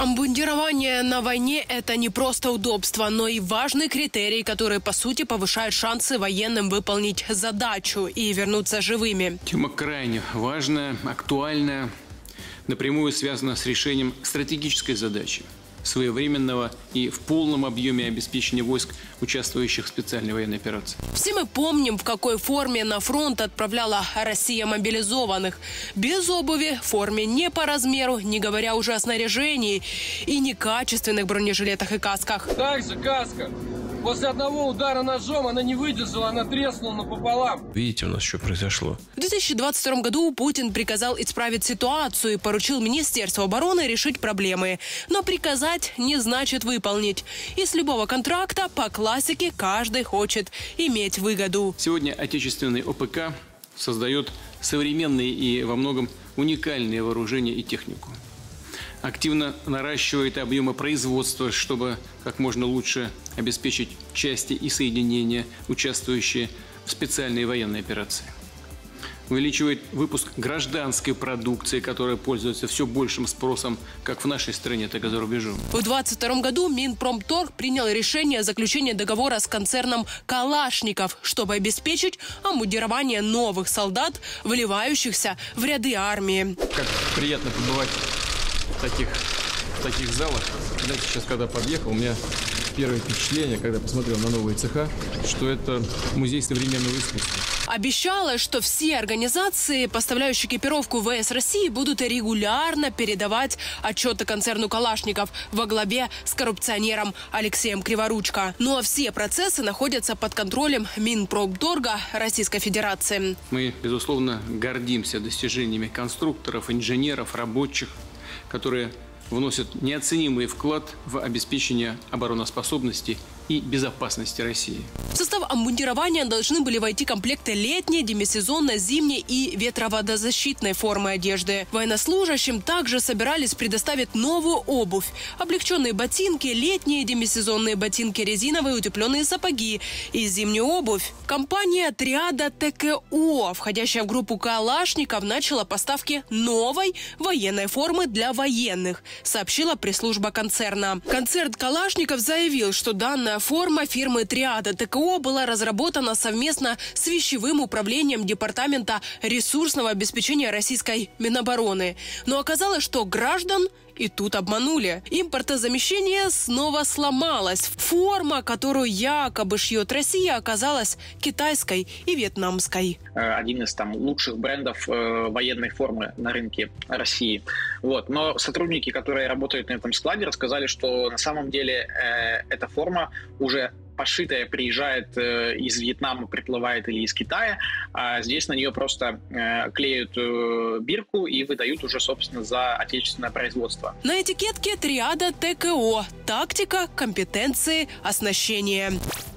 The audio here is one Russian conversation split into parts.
Обмундирование на войне – это не просто удобство, но и важный критерий, который, по сути, повышает шансы военным выполнить задачу и вернуться живыми. Тема крайне важная, актуальная, напрямую связана с решением стратегической задачи своевременного и в полном объеме обеспечения войск, участвующих в специальной военной операции. Все мы помним, в какой форме на фронт отправляла Россия мобилизованных. Без обуви, в форме не по размеру, не говоря уже о снаряжении и некачественных бронежилетах и касках. Также каска. После одного удара ножом она не выдержала, она треснула напополам. Видите, у нас что произошло. В 2022 году Путин приказал исправить ситуацию и поручил Министерству обороны решить проблемы. Но приказать не значит выполнить. Из любого контракта по классике каждый хочет иметь выгоду. Сегодня отечественный ОПК создает современные и во многом уникальные вооружения и технику. Активно наращивает объемы производства, чтобы как можно лучше обеспечить части и соединения, участвующие в специальной военной операции. Увеличивает выпуск гражданской продукции, которая пользуется все большим спросом как в нашей стране, так и за рубежом. В 2022 году Минпромторг принял решение о заключении договора с концерном «Калашников», чтобы обеспечить обмундирование новых солдат, вливающихся в ряды армии. Как приятно побывать в таких залах. Знаете, сейчас, когда подъехал, у меня первое впечатление, когда посмотрел на новые цеха, что это музей современного искусства. Обещалось, что все организации, поставляющие экипировку ВС России, будут регулярно передавать отчеты концерну «Калашников» во главе с коррупционером Алексеем Криворучко. Ну а все процессы находятся под контролем Минпромторга Российской Федерации. Мы, безусловно, гордимся достижениями конструкторов, инженеров, рабочих, которые вносят неоценимый вклад в обеспечение обороноспособности и безопасности России. В состав обмундирования должны были войти комплекты летней, демисезонной, зимней и ветроводозащитной формы одежды. Военнослужащим также собирались предоставить новую обувь. Облегченные ботинки, летние демисезонные ботинки, резиновые утепленные сапоги и зимнюю обувь. Компания отряда ТКО, входящая в группу «Калашников», начала поставки новой военной формы для военных, сообщила пресс-служба концерна. Концерн «Калашников» заявил, что данная форма фирмы «Триада ТКО» была разработана совместно с вещевым управлением Департамента ресурсного обеспечения российской Минобороны. Но оказалось, что граждан и тут обманули. Импортозамещение снова сломалось. Форма, которую якобы шьет Россия, оказалась китайской и вьетнамской. Один из лучших брендов военной формы на рынке России. Но сотрудники, которые работают на этом складе, рассказали, что на самом деле эта форма уже пошитая приезжает из Вьетнама, приплывает или из Китая, а здесь на нее просто клеют бирку и выдают уже, собственно, за отечественное производство. На этикетке «Триада ТКО» – тактика, компетенции, оснащение.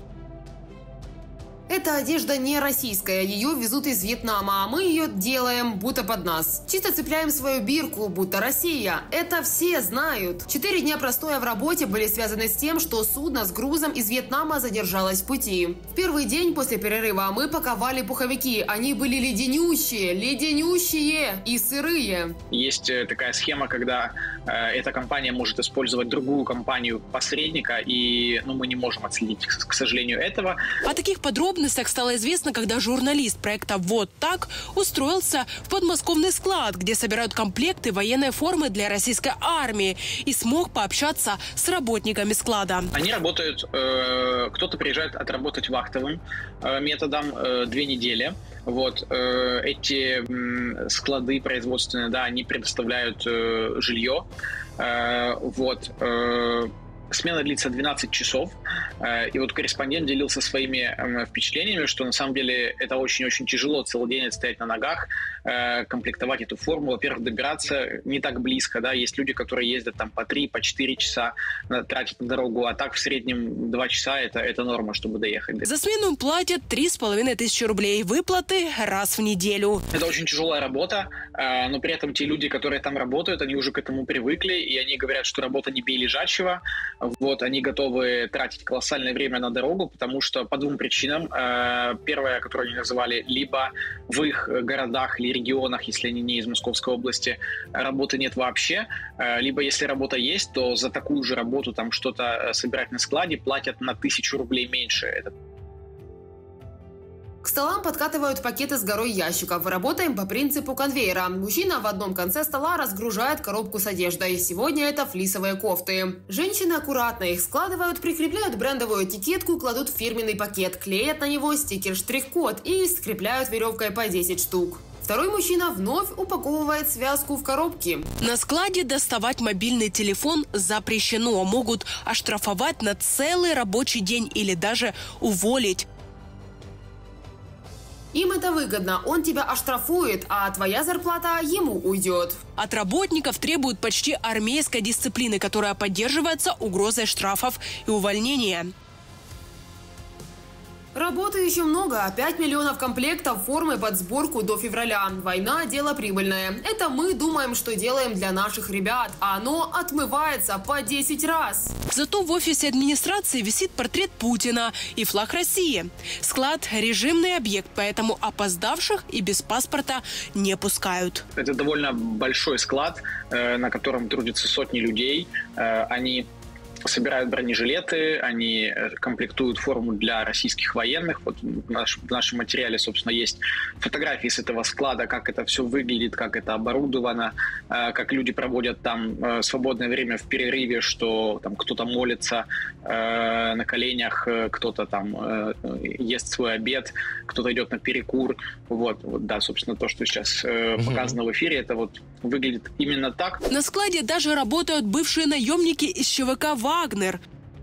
Эта одежда не российская, ее везут из Вьетнама, а мы ее делаем будто под нас. Чисто цепляем свою бирку, будто Россия. Это все знают. 4 дня простоя в работе были связаны с тем, что судно с грузом из Вьетнама задержалось в пути. В первый день после перерыва мы паковали пуховики. Они были леденющие и сырые. Есть такая схема, когда эта компания может использовать другую компанию-посредника, и мы не можем отследить, к сожалению, этого. О таких подробностях стало известно, когда журналист проекта «Вот так» устроился в подмосковный склад, где собирают комплекты военной формы для российской армии, и смог пообщаться с работниками склада. Они работают, кто-то приезжает отработать вахтовым методом 2 недели. Эти склады производственные, они предоставляют жилье. Смена длится 12 часов. И корреспондент делился своими впечатлениями, что на самом деле это очень-очень тяжело целый день стоять на ногах, комплектовать эту форму. Во-первых, добираться не так близко. Есть люди, которые ездят по 3, по 4 часа, тратят на дорогу, а так в среднем 2 часа это норма, чтобы доехать. За смену платят 3500 рублей. Выплаты раз в неделю. Это очень тяжелая работа, но при этом те люди, которые там работают, они уже к этому привыкли, и они говорят, что работа не бей лежачего. Вот, они готовы тратить колоссальное время на дорогу, потому что по двум причинам. Первое, которое они называли, либо в их городах или регионах, если они не из Московской области, работы нет вообще, либо если работа есть, то за такую же работу там что-то собирать на складе платят на 1000 рублей меньше. К столам подкатывают пакеты с горой ящиков. Работаем по принципу конвейера. Мужчина в одном конце стола разгружает коробку с одеждой. Сегодня это флисовые кофты. Женщины аккуратно их складывают, прикрепляют брендовую этикетку, кладут в фирменный пакет, клеят на него стикер-штрих-код и скрепляют веревкой по 10 штук. Второй мужчина вновь упаковывает связку в коробки. На складе доставать мобильный телефон запрещено. Могут оштрафовать на целый рабочий день или даже уволить. Им это выгодно, он тебя оштрафует, а твоя зарплата ему уйдет. От работников требуют почти армейской дисциплины, которая поддерживается угрозой штрафов и увольнения. Работы еще много. 5 миллионов комплектов формы под сборку до февраля. Война – дело прибыльное. Это мы думаем, что делаем для наших ребят, а оно отмывается по 10 раз. Зато в офисе администрации висит портрет Путина и флаг России. Склад – режимный объект, поэтому опоздавших и без паспорта не пускают. Это довольно большой склад, на котором трудятся сотни людей. Они собирают бронежилеты, они комплектуют форму для российских военных. Вот в нашем материале, собственно, есть фотографии с этого склада, как это все выглядит, как это оборудовано, как люди проводят там свободное время в перерыве, что там кто-то молится на коленях, кто-то там ест свой обед, кто-то идет на перекур. Вот, да, собственно, то, что сейчас показано в эфире, это вот выглядит именно так. На складе даже работают бывшие наемники из ЧВК «Вагнер».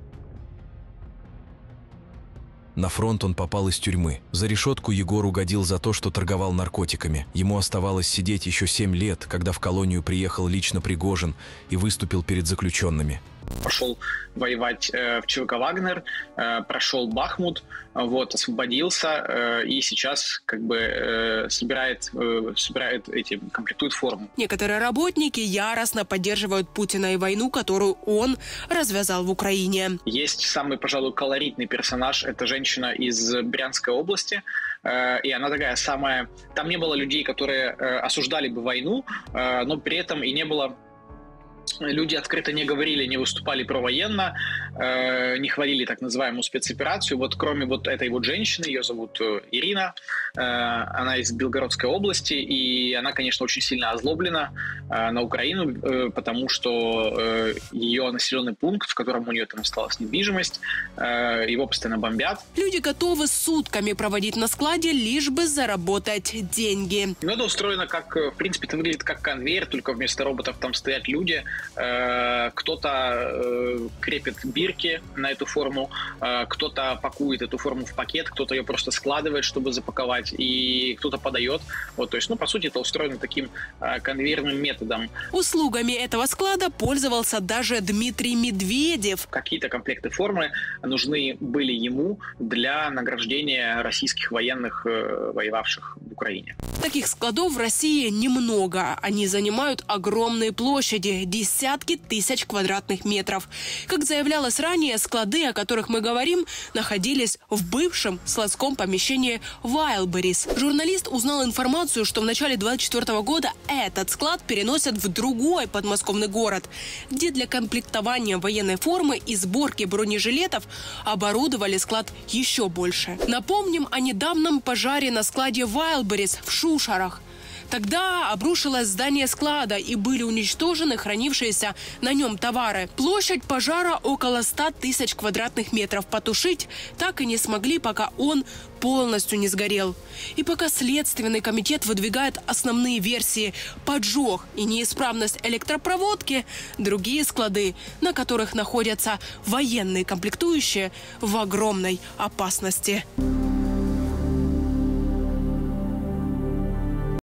На фронт он попал из тюрьмы. За решетку Егор угодил за то, что торговал наркотиками. Ему оставалось сидеть еще 7 лет, когда в колонию приехал лично Пригожин и выступил перед заключенными. Пошел воевать в ЧВК «Вагнер», прошел Бахмут, вот, освободился и сейчас как бы комплектует форму. Некоторые работники яростно поддерживают Путина и войну, которую он развязал в Украине. Есть самый, пожалуй, колоритный персонаж. Это женщина из Брянской области. И она такая самая... Там не было людей, которые осуждали бы войну, но при этом и не было... Люди открыто не говорили, не выступали провоенно, не хвалили так называемую спецоперацию. Вот кроме вот этой вот женщины, ее зовут Ирина, она из Белгородской области, и она, конечно, очень сильно озлоблена на Украину, потому что ее населенный пункт, в котором у нее там осталась недвижимость, его постоянно бомбят. Люди готовы сутками проводить на складе, лишь бы заработать деньги. Но это устроено как, в принципе, это выглядит как конвейер, только вместо роботов там стоят люди. Кто-то крепит бирки на эту форму, кто-то пакует эту форму в пакет, кто-то ее просто складывает, чтобы запаковать, и кто-то подает. Вот, то есть, по сути, это устроено таким конвейерным методом. Услугами этого склада пользовался даже Дмитрий Медведев. Какие-то комплекты формы нужны были ему для награждения российских военных, воевавших в Украине. Таких складов в России немного. Они занимают огромные площади, десятки тысяч квадратных метров. Как заявлялось ранее, склады, о которых мы говорим, находились в бывшем складском помещении Wildberries. Журналист узнал информацию, что в начале 2024 года этот склад переносят в другой подмосковный город, где для комплектования военной формы и сборки бронежилетов оборудовали склад еще больше. Напомним о недавнем пожаре на складе Wildberries в Шушарах. Тогда обрушилось здание склада и были уничтожены хранившиеся на нем товары. Площадь пожара около 100 тысяч квадратных метров. Потушить так и не смогли, пока он полностью не сгорел. И пока Следственный комитет выдвигает основные версии поджог и неисправность электропроводки, другие склады, на которых находятся военные комплектующие, в огромной опасности.